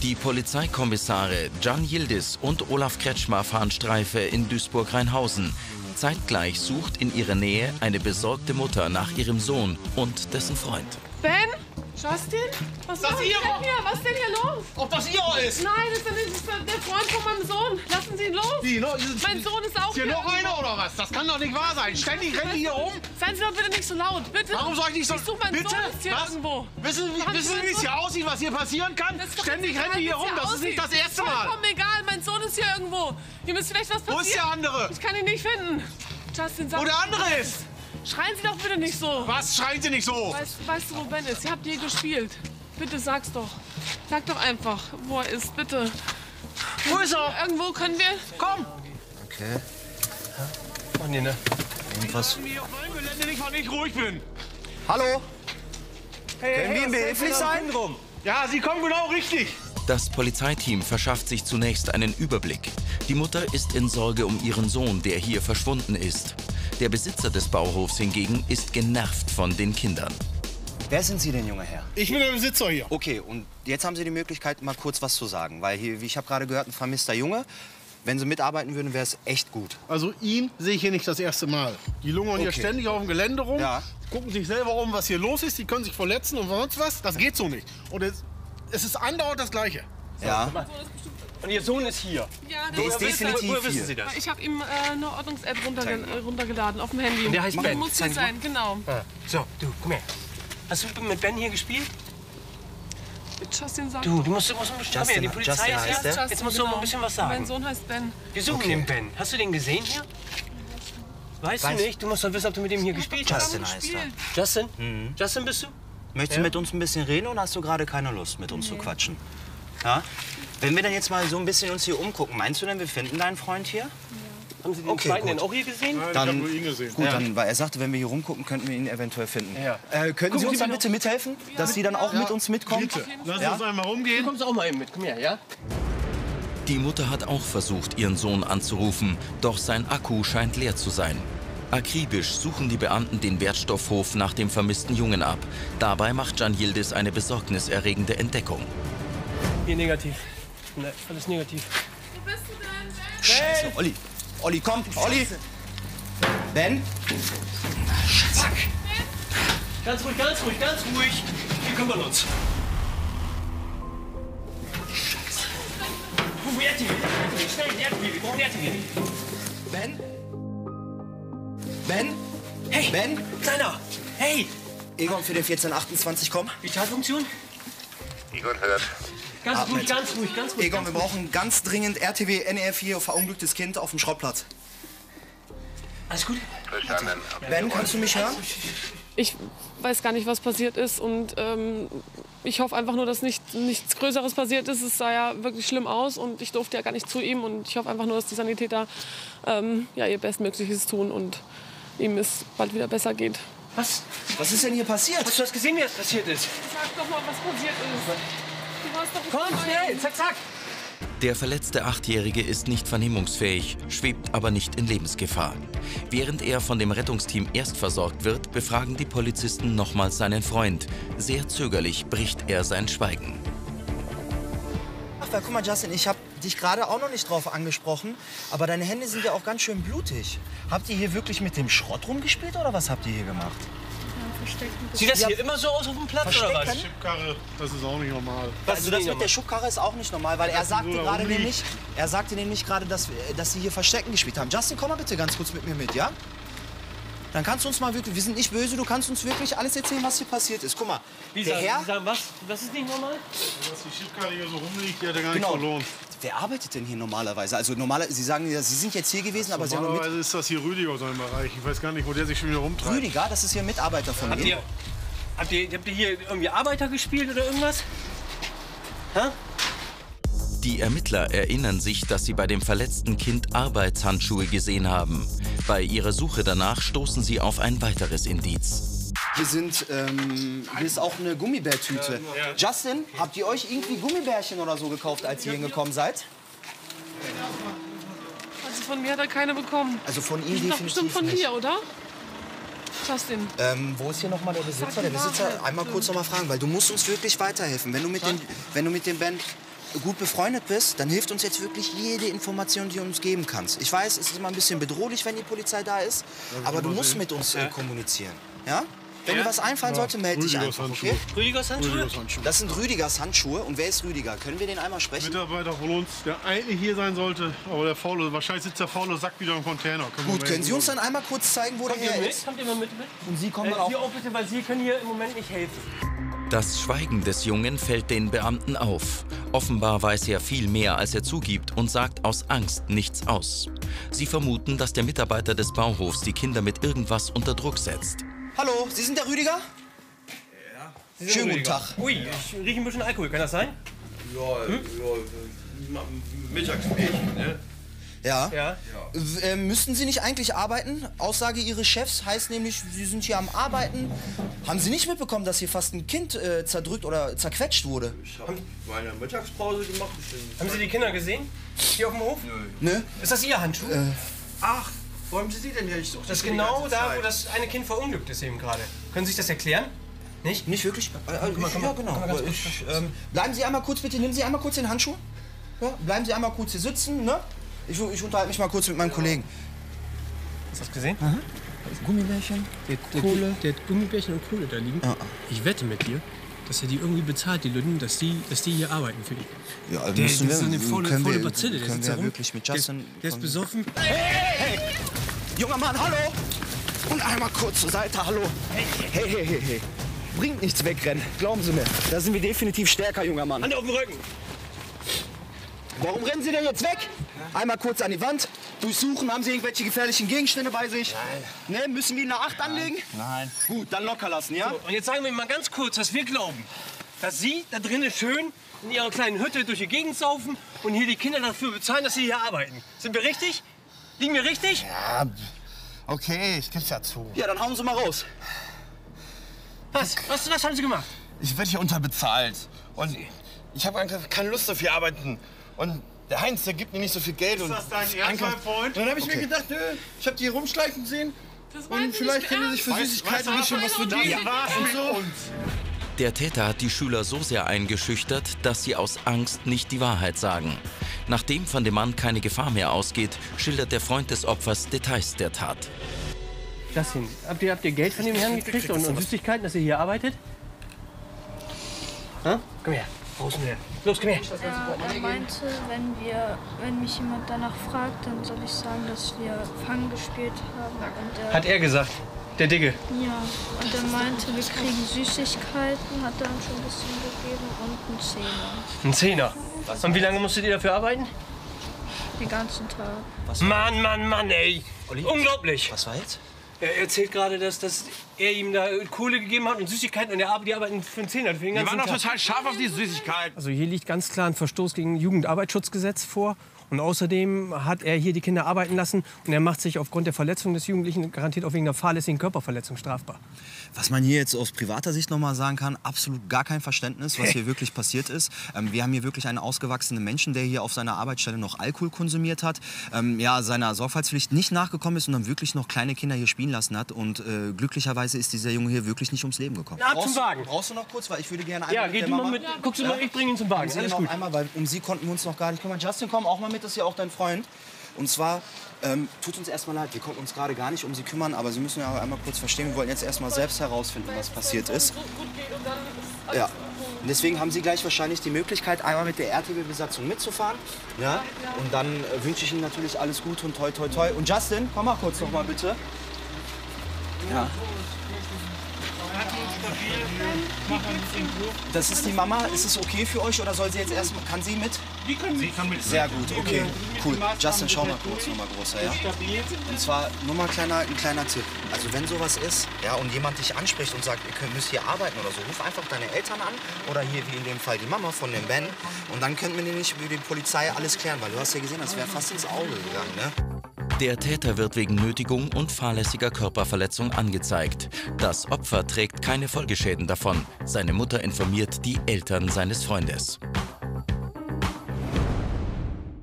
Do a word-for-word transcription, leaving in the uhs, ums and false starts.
Die Polizeikommissare Can Yildiz und Olaf Kretschmer fahren Streife in Duisburg-Rheinhausen. Zeitgleich sucht in ihrer Nähe eine besorgte Mutter nach ihrem Sohn und dessen Freund. Ben? Justin? Was Das ist denn ihr? hier? Was ist denn hier los? Ob das ihr ist? Nein, das ist, das ist der Freund von meinem Sohn. Lassen Sie ihn los. Wie, no, Mein Sohn ist auch Ist hier hier. noch einer oder was? Das kann doch nicht wahr sein. Ständig rennen die hier rum. Seien Sie doch bitte nicht so laut, bitte. Warum soll ich nicht so... Ich suche meinen Bitte? Sohn ist hier Was? irgendwo. Wissen, Haben wissen Sie Sie, wie es meinen hier aussieht, was hier passieren kann? Das ist doch Ständig egal, rennen die hier wie es rum. Das ist nicht das aussieht. erste Mal. Vollkommen egal, mein Sohn ist hier irgendwo. Hier müsste vielleicht was passieren. Wo ist der andere? Ich kann ihn nicht finden. Justin, sag Wo der andere ist? Schreien Sie doch bitte nicht so. Was? Schreien Sie nicht so? Weißt, weißt du, wo Ben ist? Ihr habt hier gespielt. Bitte sag's doch. Sag doch einfach, wo er ist, bitte. Wo ist er? Irgendwo können wir... Komm! Okay. Oh, nee, ne? Irgendwas. Mir auf meinem Gelände nicht, weil ich ruhig bin. Hallo? Hey, Können wir Ihnen behilflich sein? Ja, Sie kommen genau richtig. Das Polizeiteam verschafft sich zunächst einen Überblick. Die Mutter ist in Sorge um ihren Sohn, der hier verschwunden ist. Der Besitzer des Bauhofs hingegen ist genervt von den Kindern. Wer sind Sie denn, junger Herr? Ich bin der Besitzer hier. Okay, und jetzt haben Sie die Möglichkeit, mal kurz was zu sagen. Weil hier, wie ich habe gerade gehört, ein vermisster Junge. Wenn Sie mitarbeiten würden, wäre es echt gut. Also ihn sehe ich hier nicht das erste Mal. Die lungern hier Okay. ständig auf dem Gelände rum, Ja. gucken sich selber um, was hier los ist. Die können sich verletzen und sonst was. Das geht so nicht. Und es, es ist andauernd das Gleiche. Ja. Und Ihr Sohn ist hier. Ja, Der ist definitiv Woher wissen hier. Sie das? Ich habe ihm äh, eine Ordnungs-App runterge äh, runtergeladen auf dem Handy. Der heißt Der Ben. muss hier Zeigen Sie mal. sein, genau. Ah, so, du, komm her. Hast du mit Ben hier gespielt? Justin sagt Du, du musst, du musst komm her, die Justin- Polizei Justin ist heißt hier. der? Jetzt musst du mal ein bisschen was sagen. Mein Sohn heißt Ben. Wir suchen Okay. den Ben. Hast du den gesehen hier? Weißt Weiß- du nicht? Du musst doch wissen, ob du mit ihm hier gespielt hast. Justin heißt er. Justin? Justin bist du? Möchtest du mit uns ein bisschen reden oder hast du gerade keine Lust, mit uns zu quatschen? Ja? Wenn wir dann jetzt mal so ein bisschen uns hier umgucken, meinst du denn, wir finden deinen Freund hier? Haben Sie den Okay, zweiten gut. denn auch hier gesehen? Dann, ich habe nur ihn gesehen. Gut, dann, weil er sagte, wenn wir hier rumgucken, könnten wir ihn eventuell finden. Ja. Äh, könnten Gucken Sie uns Sie dann mir bitte mithelfen, dass Sie dann auch mit uns mitkommen? Bitte, lass Ja? uns einmal Du rumgehen. kommst auch mal eben mit. Komm her, ja? Die Mutter hat auch versucht, ihren Sohn anzurufen, doch sein Akku scheint leer zu sein. Akribisch suchen die Beamten den Wertstoffhof nach dem vermissten Jungen ab. Dabei macht Can Yildiz eine besorgniserregende Entdeckung. Hier negativ. Ne, alles negativ. Wo bist du denn? Scheiße, Olli. Olli, komm, Olli. Ben? Ganz ruhig, ganz ruhig, ganz ruhig. Wir kümmern uns. Scheiße. Ruf R T W. Schnell, R T W. Wir brauchen R T W. Ben? Ben? Hey, Ben? Kleiner. Hey. Egon für den vierzehn achtundzwanzig, komm. Vitalfunktion? Egon hört. Ganz Atmet. ruhig, ganz ruhig, ganz ruhig. Egon, wir ganz ruhig. brauchen ganz dringend R T W N R vier, verunglücktes Kind auf dem Schrottplatz. Alles gut? Verstanden. Ben, kannst du mich hören? Ich weiß gar nicht, was passiert ist und ähm, ich hoffe einfach nur, dass nicht, nichts Größeres passiert ist. Es sah ja wirklich schlimm aus und ich durfte ja gar nicht zu ihm und ich hoffe einfach nur, dass die Sanitäter ähm, ja, ihr Bestmögliches tun und ihm es bald wieder besser geht. Was? Was ist denn hier passiert? Hast du das gesehen, wie das passiert ist? Sag doch mal, was passiert ist. Du warst doch Komm, schnell, zack, zack. Der verletzte Achtjährige ist nicht vernehmungsfähig, schwebt aber nicht in Lebensgefahr. Während er von dem Rettungsteam erst versorgt wird, befragen die Polizisten nochmals seinen Freund. Sehr zögerlich bricht er sein Schweigen. Ach, weil, guck mal, Justin, ich habe dich gerade auch noch nicht drauf angesprochen, aber deine Hände sind ja auch ganz schön blutig. Habt ihr hier wirklich mit dem Schrott rumgespielt oder was habt ihr hier gemacht? Sieht das hier immer so aus auf dem Platz oder was? Verstecken? Chipkarre, das ist auch nicht normal. Was Also ist das nicht mit der Schubkarre ist auch nicht normal, weil er Dass die sagte so da gerade rumliegt. nämlich, er sagte nämlich gerade, dass, wir- dass sie hier Verstecken gespielt haben. Justin, komm mal bitte ganz kurz mit mir mit, ja? Dann kannst du uns mal wirklich, wir sind nicht böse, du kannst uns wirklich alles erzählen, was hier passiert ist. Guck mal, Wie der sagen, Herr, Sie sagen, was? Was ist nicht normal? Dass die Chipkarre hier so rumliegt, die hat ja gar nicht Genau. verloren. wer arbeitet denn hier normalerweise? Also normaler, Sie sagen ja, Sie sind jetzt hier gewesen, aber Sie haben mit Normalerweise ist das hier Rüdiger sein Bereich. Ich weiß gar nicht, wo der sich schon wieder rumtreibt. Rüdiger, das ist hier ein Mitarbeiter von Habt Ihnen. ihr, habt, ihr, habt ihr hier irgendwie Arbeiter gespielt oder irgendwas? Hä? Die Ermittler erinnern sich, dass sie bei dem verletzten Kind Arbeitshandschuhe gesehen haben. Bei ihrer Suche danach stoßen sie auf ein weiteres Indiz. Hier sind, ähm, hier ist auch eine Gummibärtüte. Justin, habt ihr euch irgendwie Gummibärchen oder so gekauft, als ihr hingekommen seid? Also von mir hat er keine bekommen. Also von ihm Die sind doch definitiv bestimmt von nicht. dir, oder? Justin. Ähm, wo ist hier nochmal der Besitzer? Sag Der die Besitzer, Wahrheit, einmal bitte. kurz noch mal fragen, weil du musst uns wirklich weiterhelfen. Wenn du mit dem, wenn du mit dem Ben, gut befreundet bist, dann hilft uns jetzt wirklich jede Information, die du uns geben kannst. Ich weiß, es ist immer ein bisschen bedrohlich, wenn die Polizei da ist, aber du musst mit uns äh, kommunizieren. Ja? Wenn dir was einfallen sollte, melde dich einfach, okay? Rüdigers Handschuhe? Das sind Rüdigers Handschuhe. Und wer ist Rüdiger? Können wir den einmal sprechen? Mitarbeiter von uns, der eigentlich hier sein sollte, aber der faule, wahrscheinlich sitzt der faule Sack wieder im Container. Können Gut, können Sie uns dann einmal kurz zeigen, wo Kommt der ihr her mit? ist? Kommt ihr mal mit? mit? Und Sie kommen Äh, dann auch... Sie auch bitte, weil Sie können hier im Moment nicht helfen. Das Schweigen des Jungen fällt den Beamten auf. Offenbar weiß er viel mehr, als er zugibt und sagt aus Angst nichts aus. Sie vermuten, dass der Mitarbeiter des Bauhofs die Kinder mit irgendwas unter Druck setzt. Hallo, Sie sind der Rüdiger? Sie sind Schönen guten Rüdiger. Tag. Ui, ich rieche ein bisschen Alkohol. Kann das sein? Ja, hm? ja, Mittagsbärchen, ne? Ja. Ja. Äh, müssten Sie nicht eigentlich arbeiten? Aussage Ihres Chefs heißt nämlich, Sie sind hier am Arbeiten. Haben Sie nicht mitbekommen, dass hier fast ein Kind äh, zerdrückt oder zerquetscht wurde? Ich habe meine Mittagspause gemacht. Haben Sie die Kinder gesehen? Hier auf dem Hof? Nö. Ne? Ist das Ihr Handschuh? Äh, Ach, wo haben Sie die denn her? Ich suche das ist genau da, wo das eine Kind verunglückt ist eben gerade. Können Sie sich das erklären? Nicht? Nicht wirklich? Äh, äh, mal, komm ja, mal, genau. komm mal ganz Aber kurz, ich, ganz ähm, bleiben Sie einmal kurz, bitte. Nehmen Sie einmal kurz den Handschuh. Ja, bleiben Sie einmal kurz hier sitzen, ne? Ich, ich unterhalte mich mal kurz mit meinem Kollegen. Hast du das gesehen? Aha. Gummibärchen, Der, der, Kohle. Der hat Gummibärchen und Kohle da liegen. Ja. Ich wette mit dir, dass er die irgendwie bezahlt, die Lütten, dass die, dass die hier arbeiten für ihn. Ja, also Der, müssen das wir, ist eine volle, können volle wir, Bazille. Der können sitzt wir da rum. wirklich mit Der, Justin... ist- der ist besoffen. Hey, junger Mann, hallo! Und einmal kurz zur Seite, hallo. Hey, hey, hey, hey, hey. Bringt nichts wegrennen, glauben Sie mir. Da sind wir definitiv stärker, junger Mann. Hand auf den Rücken. Warum rennen Sie denn jetzt weg? Einmal kurz an die Wand. Durchsuchen, haben Sie irgendwelche gefährlichen Gegenstände bei sich? Nein. Ne, müssen wir eine Acht anlegen? Nein. Gut, dann locker lassen, ja? So, und jetzt sagen wir mal ganz kurz, was wir glauben. Dass Sie da drinnen schön in Ihrer kleinen Hütte durch die Gegend saufen und hier die Kinder dafür bezahlen, dass Sie hier arbeiten. Sind wir richtig? Liegen wir richtig? Ja, okay, ich gebe ja zu. Ja, dann hauen Sie mal raus. Was? Was, was haben Sie gemacht? Ich werde hier unterbezahlt. Und ich habe einfach keine Lust auf hier arbeiten. Und der Heinz, der gibt mir nicht so viel Geld. Ist das dein Ernst, mein Freund? Und dann habe ich mir gedacht, nö, ich habe die hier rumschleichen sehen. Das meinen Und Sie vielleicht nicht können die sich für ernst? Süßigkeiten ein weißt du, bisschen was verdienen. das war's Und mit so. uns. Der Täter hat die Schüler so sehr eingeschüchtert, dass sie aus Angst nicht die Wahrheit sagen. Nachdem von dem Mann keine Gefahr mehr ausgeht, schildert der Freund des Opfers Details der Tat. Das hin. Habt ihr, habt ihr Geld von dem Herrn gekriegt und, und Süßigkeiten, dass ihr hier arbeitet? Ha? Komm her. Raus mit her. Los, komm her. Er meinte, wenn, wir, wenn mich jemand danach fragt, dann soll ich sagen, dass wir Fang gespielt haben. Und er, Hat er gesagt. Der Dicke. ja, und er meinte, wir kriegen Süßigkeiten, hat dann schon ein bisschen gegeben und einen Zehner. Ein Zehner. Und wie lange musstet ihr dafür arbeiten? Den ganzen Tag. Mann, Mann, Mann, ey. Unglaublich. Was war jetzt? Er erzählt gerade, dass, dass er ihm da Kohle gegeben hat und Süßigkeiten und er arbeitet, die arbeiten für einen Zehner. Für den Die ganzen waren doch Tag. total scharf auf die Süßigkeiten. Also hier liegt ganz klar ein Verstoß gegen Jugendarbeitsschutzgesetz vor. Und außerdem hat er hier die Kinder arbeiten lassen und er macht sich aufgrund der Verletzung des Jugendlichen garantiert auch wegen einer fahrlässigen Körperverletzung strafbar. Was man hier jetzt aus privater Sicht noch mal sagen kann, absolut gar kein Verständnis, was hier wirklich passiert ist. Ähm, wir haben hier wirklich einen ausgewachsenen Menschen, der hier auf seiner Arbeitsstelle noch Alkohol konsumiert hat, ähm, ja, seiner Sorgfaltspflicht nicht nachgekommen ist und dann wirklich noch kleine Kinder hier spielen lassen hat. Und äh, glücklicherweise ist dieser Junge hier wirklich nicht ums Leben gekommen. Ab zum Brauchst, Wagen. brauchst du noch kurz, weil ich würde gerne einmal Ja, mit geh der du Mama... mal mit. Guckst du mal, ich bring ihn zum Wagen. Sie Alles noch gut. einmal, weil um sie konnten wir uns noch gar nicht kümmern. Justin, komm auch mal mit, das ist ja auch dein Freund. Und zwar, ähm, tut uns erstmal leid, wir konnten uns gerade gar nicht um sie kümmern, aber Sie müssen ja einmal kurz verstehen, wir wollten jetzt erstmal selbst herausfinden, was passiert ist. Ja. Und deswegen haben Sie gleich wahrscheinlich die Möglichkeit, einmal mit der R T W-Besatzung mitzufahren. Ja? Und dann äh, wünsche ich Ihnen natürlich alles Gute und toi toi toi. Und Justin, komm mal kurz noch mal bitte. Ja. Das ist die Mama. Ist es okay für euch oder soll sie jetzt erstmal... Kann sie mit? Die können Sie kann mit. Sehr gut, okay. Cool. Justin, schau mal kurz, nochmal größer, ja? Und zwar nur mal kleiner, ein kleiner Tipp. Also wenn sowas ist, ja, und jemand dich anspricht und sagt, ihr könnt, müsst hier arbeiten oder so, ruf einfach deine Eltern an oder hier wie in dem Fall die Mama von dem Ben und dann könnten wir nämlich über die Polizei alles klären, weil du hast ja gesehen, das wäre fast ins Auge gegangen, ne? Der Täter wird wegen Nötigung und fahrlässiger Körperverletzung angezeigt. Das Opfer trägt keine Folgeschäden davon. Seine Mutter informiert die Eltern seines Freundes.